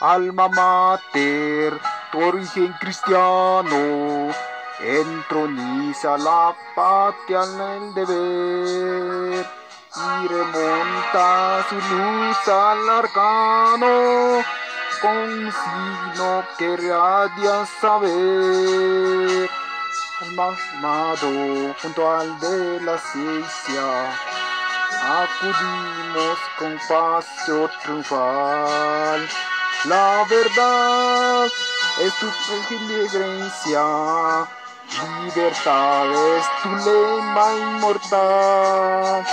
alma mater, tu origen cristiano, entroniza la patria en el deber y remonta su luz al arcano con signo que radia saber. Alma amado, junto al de la ciencia, acudimos con paso triunfal. La verdad es tu herencia, libertad es tu lema inmortal.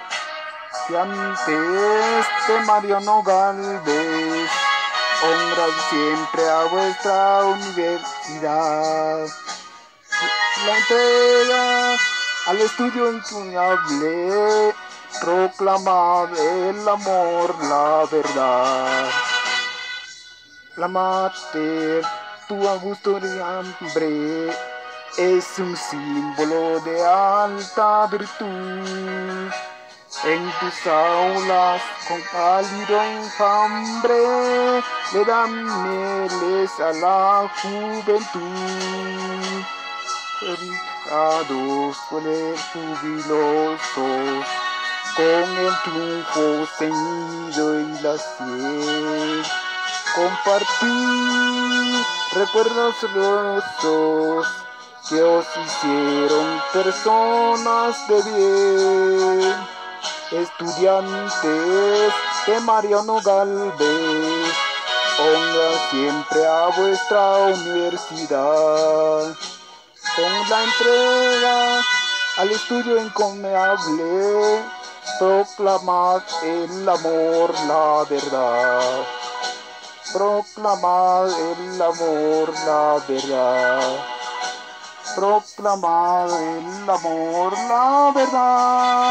Estudiantes de Mariano Galvez, honrad siempre a vuestra universidad. La entrega al estudio encomiable, proclamad el amor, la verdad. La mater, tu augusto hambre, es un símbolo de alta virtud. En tus aulas, con cálido enjambre, le dan mieles a la juventud. Educados, jubilosos, con el triunfo ceñido y la sed, compartir recuerdos gloriosos que os hicieron personas de bien. Estudiantes de Mariano Galvez, honra siempre a vuestra universidad. Con la entrega al estudio encomiable, proclamad el amor, la verdad. Proclamad el amor, la verdad. Proclamad el amor, la verdad.